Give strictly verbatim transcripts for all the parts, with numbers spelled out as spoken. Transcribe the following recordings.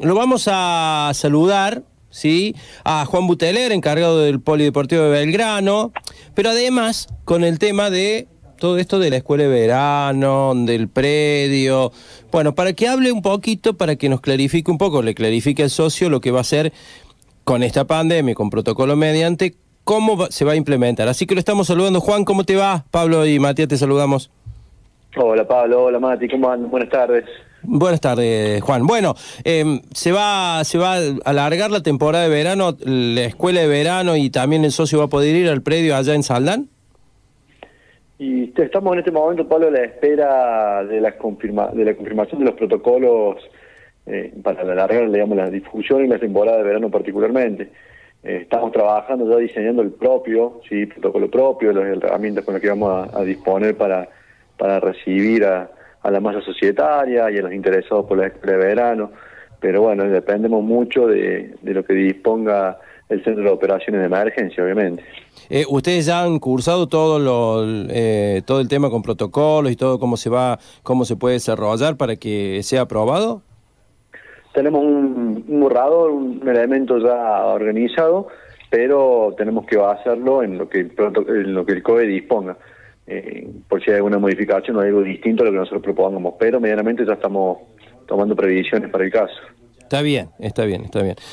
lo vamos a saludar, ¿sí? A Juan Buteler, encargado del Polideportivo de Belgrano, pero además con el tema de todo esto de la escuela de verano, del predio, bueno, para que hable un poquito, para que nos clarifique un poco, le clarifique al socio lo que va a hacer con esta pandemia, con protocolo mediante, cómo va, se va a implementar. Así que lo estamos saludando. Juan, ¿cómo te va? Pablo y Matías, te saludamos. Hola Pablo, hola Mati, ¿cómo andan? Buenas tardes. Buenas tardes, Juan. Bueno, eh, se va se va a alargar la temporada de verano, la escuela de verano, y también el socio va a poder ir al predio allá en Saldán. Y estamos en este momento, Pablo, a la espera de la, confirma, de la confirmación de los protocolos eh, para alargar, digamos, la difusión y la temporada de verano particularmente. Eh, estamos trabajando ya diseñando el propio, sí, protocolo propio, las herramientas con las que vamos a, a disponer para, para recibir a, a la masa societaria y a los interesados por la escuela de verano. Pero bueno, dependemos mucho de, de lo que disponga el Centro de Operaciones de Emergencia, obviamente. Eh, ¿Ustedes ya han cursado todo lo eh, todo el tema con protocolos y todo cómo se va, cómo se puede desarrollar para que sea aprobado? Tenemos un, un borrador, un elemento ya organizado, pero tenemos que basarlo en lo que el, en lo que el C O E disponga. Eh, por si hay alguna modificación o algo distinto a lo que nosotros propongamos, pero medianamente ya estamos tomando previsiones para el caso. Está bien, está bien, está bien.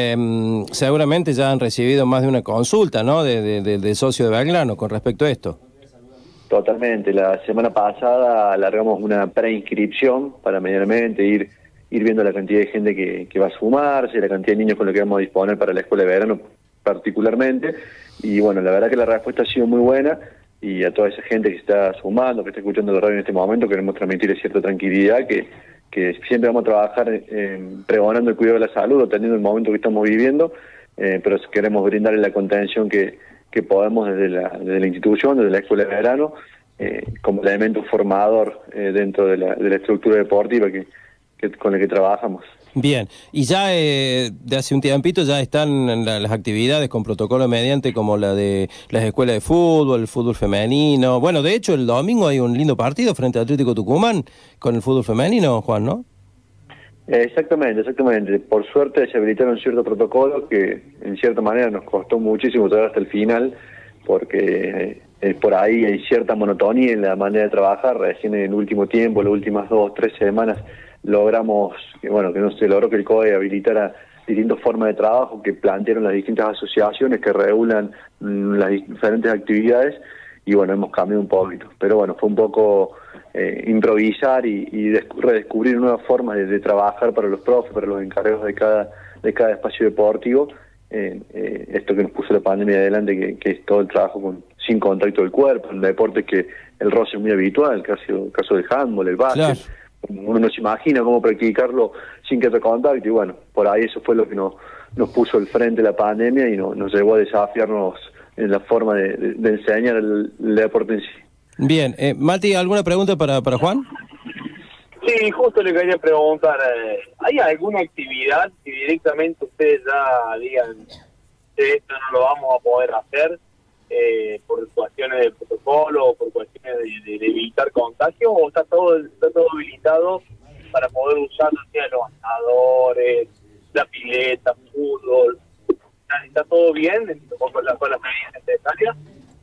Eh, seguramente ya han recibido más de una consulta, ¿no?, de, de, de, de socio de Belgrano con respecto a esto. Totalmente. La semana pasada alargamos una preinscripción para medianamente ir ir viendo la cantidad de gente que, que va a sumarse, la cantidad de niños con los que vamos a disponer para la escuela de verano particularmente. Y bueno, la verdad que la respuesta ha sido muy buena, y a toda esa gente que está sumando, que está escuchando la radio en este momento, queremos transmitirle cierta tranquilidad, que que siempre vamos a trabajar eh, pregonando el cuidado de la salud, atendiendo el momento que estamos viviendo, eh, pero queremos brindarle la contención que, que podemos desde la, desde la institución, desde la escuela de verano, eh, como elemento formador eh, dentro de la, de la estructura deportiva que, que, con la que trabajamos. Bien, y ya eh, de hace un tiempito ya están la, las actividades con protocolo mediante, como la de las escuelas de fútbol, el fútbol femenino. Bueno, de hecho el domingo hay un lindo partido frente al Atlético Tucumán con el fútbol femenino, Juan, ¿no? Exactamente, exactamente. Por suerte se habilitaron ciertos protocolos que en cierta manera nos costó muchísimo llegar hasta el final, porque eh, por ahí hay cierta monotonía en la manera de trabajar. Recién en el último tiempo, las últimas dos, tres semanas, logramos, que bueno, que no se logró que el C O E habilitara distintas formas de trabajo que plantearon las distintas asociaciones que regulan mmm, las diferentes actividades, y bueno, hemos cambiado un poquito. Pero bueno, fue un poco eh, improvisar y, y redescubrir nuevas formas de, de trabajar para los profes, para los encargados de cada, de cada espacio deportivo. Eh, eh, esto que nos puso la pandemia adelante, que, que es todo el trabajo con, sin contacto del cuerpo, en deportes que el roce es muy habitual, el caso, el caso del handball, el básquet. Claro. Uno no se imagina cómo practicarlo sin que haya contacto, y bueno, por ahí eso fue lo que nos, nos puso al frente de la pandemia y no, nos llevó a desafiarnos en la forma de, de, de enseñar el, el deporte en sí. Bien, eh, Mati, ¿alguna pregunta para, para Juan? Sí, justo le quería preguntar, eh, ¿hay alguna actividad que directamente ustedes ya digan que esto no lo vamos a poder hacer eh, por cuestiones de protocolo o por cuestiones de, de, de evitar contagio, o está todo está todo habilitado para poder usar, no sé, los asadores, la pileta, fútbol? ¿Está todo bien con las, con las medidas necesarias?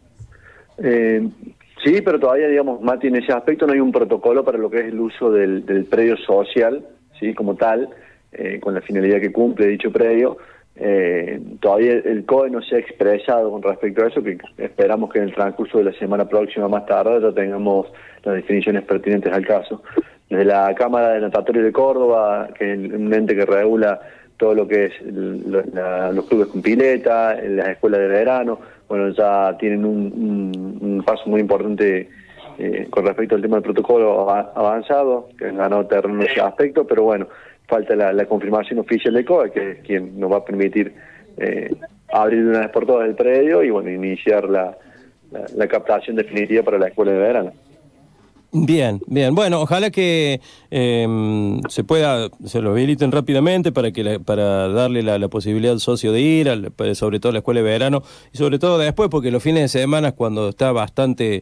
Eh, sí, pero todavía, digamos, Mati, en ese aspecto no hay un protocolo para lo que es el uso del, del predio social, sí, como tal, eh, con la finalidad que cumple dicho predio. Eh, todavía el C O E no se ha expresado con respecto a eso, que esperamos que en el transcurso de la semana próxima, más tarde, ya tengamos las definiciones pertinentes al caso. Desde la Cámara de Natatorio de Córdoba, que es un ente que regula todo lo que es el, la, los clubes con pileta, las escuelas de verano, bueno, ya tienen un, un, un paso muy importante eh, con respecto al tema del protocolo avanzado, que han ganado terreno en ese aspecto, pero bueno, falta la, la confirmación oficial del C O E, que es quien nos va a permitir eh, abrir de una vez por todas el predio y bueno, iniciar la, la, la captación definitiva para la escuela de verano. Bien, bien. Bueno, ojalá que eh, se pueda, se lo habiliten rápidamente para que la, para darle la, la posibilidad al socio de ir, al, sobre todo a la escuela de verano, y sobre todo después, porque los fines de semana, cuando está bastante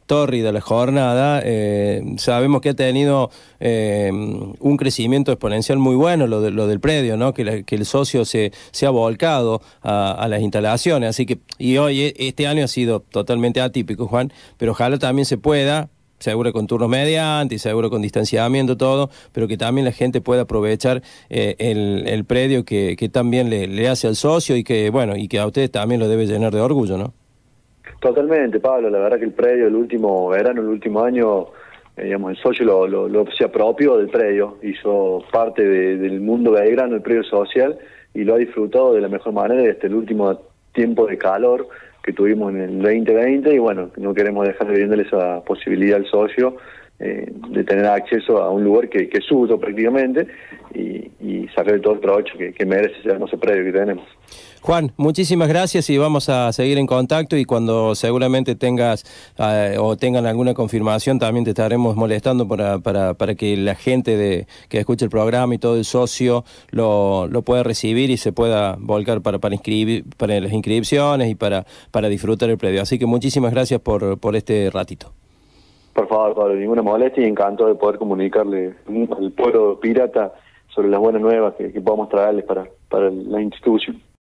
tórrida la jornada, eh, sabemos que ha tenido eh, un crecimiento exponencial muy bueno lo, de, lo del predio, ¿no? Que, la, que el socio se, se ha volcado a, a las instalaciones, así que, y hoy, este año ha sido totalmente atípico, Juan, pero ojalá también se pueda, seguro con turnos mediante, seguro con distanciamiento, todo, pero que también la gente pueda aprovechar eh, el, el predio que, que también le, le hace al socio y que, bueno, y que a ustedes también lo debe llenar de orgullo, ¿no? Totalmente, Pablo, la verdad que el predio, el último verano, el último año, eh, digamos, el socio lo, lo, lo se apropió del predio, hizo parte de, del mundo belgrano, el predio social, y lo ha disfrutado de la mejor manera desde el último tiempo de calor que tuvimos en el veinte veinte, y bueno, no queremos dejar de brindarle esa posibilidad al socio eh, de tener acceso a un lugar que, que es suyo prácticamente y, y sacar todo el provecho que, que merece ese hermoso predio que tenemos. Juan, muchísimas gracias y vamos a seguir en contacto, y cuando seguramente tengas eh, o tengan alguna confirmación también te estaremos molestando para, para, para que la gente de que escuche el programa y todo el socio lo, lo pueda recibir y se pueda volcar para, para, inscribir, para las inscripciones y para, para disfrutar el predio. Así que muchísimas gracias por, por este ratito. Por favor, Pablo, ninguna molestia y encantado de poder comunicarle al pueblo pirata sobre las buenas nuevas que, que podamos traerles para, para la institución.